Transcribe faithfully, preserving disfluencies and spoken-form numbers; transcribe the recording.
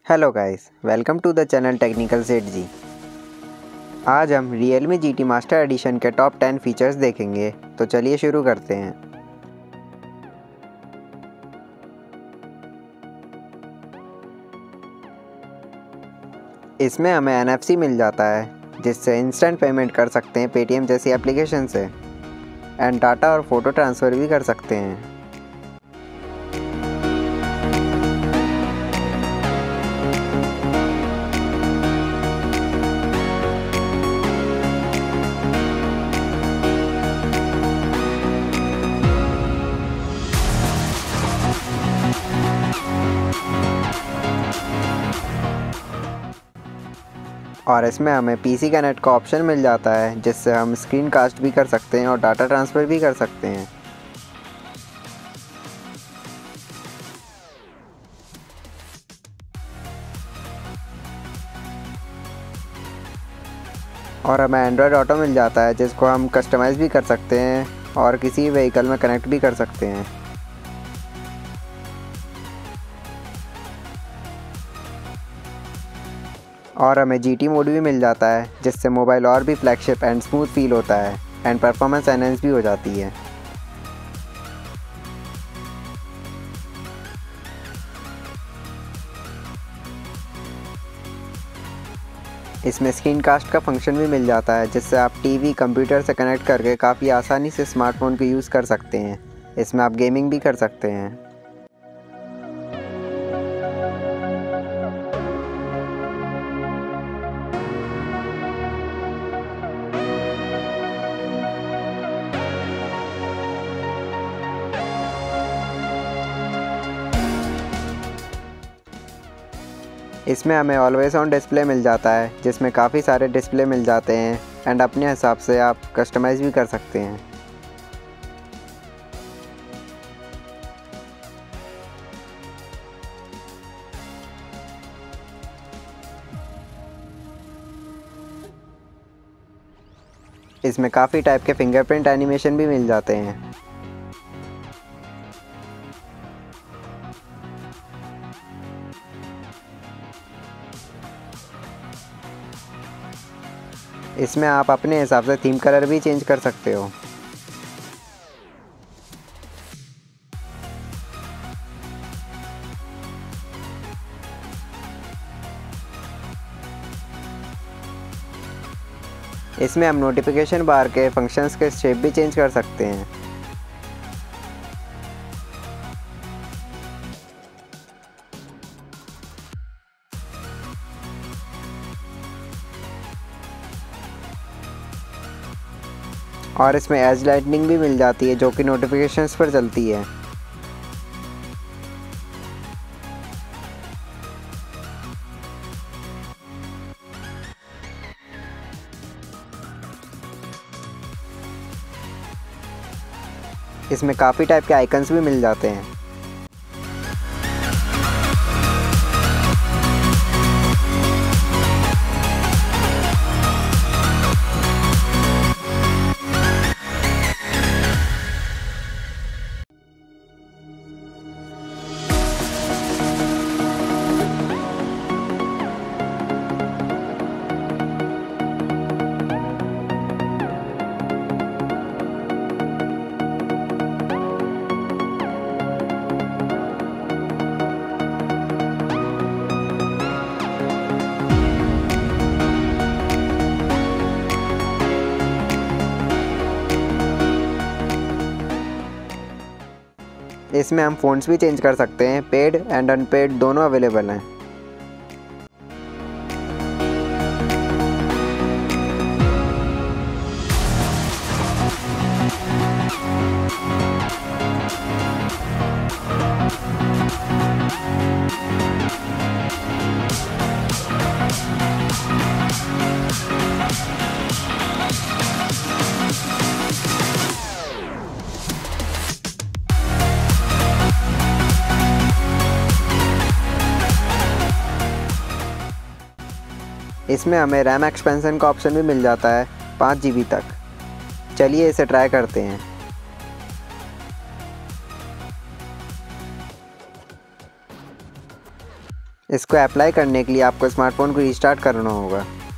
Hello guys, welcome to the channel technical Seth ji. आज हम Realme G T master edition के top ten features देखेंगे, तो चलिए शुरू करते हैं। इसमें हमें एन एफ सी मिल जाता है, जिससे इंस्टेंट पेमेंट कर सकते हैं पेटीएम जैसी एप्लीकेशन से, एंड डाटा और फोटो ट्रांसफ़र भी कर सकते हैं। और इसमें हमें पीसी कनेक्ट का ऑप्शन मिल जाता है, जिससे हम स्क्रीन कास्ट भी कर सकते हैं और डाटा ट्रांसफ़र भी कर सकते हैं। और हमें एंड्रॉयड ऑटो मिल जाता है, जिसको हम कस्टमाइज़ भी कर सकते हैं और किसी व्हीकल में कनेक्ट भी कर सकते हैं। और हमें जी टी मोड भी मिल जाता है, जिससे मोबाइल और भी फ्लैगशिप एंड स्मूथ फील होता है एंड परफॉर्मेंस एनहेंस भी हो जाती है। इसमें स्क्रीन कास्ट का फंक्शन भी मिल जाता है, जिससे आप टीवी कंप्यूटर से कनेक्ट करके काफ़ी आसानी से स्मार्टफोन को यूज़ कर सकते हैं। इसमें आप गेमिंग भी कर सकते हैं। इसमें हमें ऑलवेज ऑन डिस्प्ले मिल जाता है, जिसमें काफ़ी सारे डिस्प्ले मिल जाते हैं एंड अपने हिसाब से आप कस्टमाइज़ भी कर सकते हैं। इसमें काफ़ी टाइप के फिंगरप्रिंट एनिमेशन भी मिल जाते हैं। इसमें आप अपने हिसाब से थीम कलर भी चेंज कर सकते हो। इसमें हम नोटिफिकेशन बार के फंक्शंस के शेप भी चेंज कर सकते हैं। और इसमें एज लाइटनिंग भी मिल जाती है, जो कि नोटिफिकेशंस पर चलती है। इसमें काफ़ी टाइप के आइकन्स भी मिल जाते हैं। इसमें हम फ़ॉन्ट्स भी चेंज कर सकते हैं, पेड एंड अनपेड दोनों अवेलेबल हैं। इसमें हमें रैम एक्सपेंशन का ऑप्शन भी मिल जाता है पाँच जी बी तक। चलिए इसे ट्राई करते हैं। इसको अप्लाई करने के लिए आपको स्मार्टफ़ोन को रिस्टार्ट करना होगा।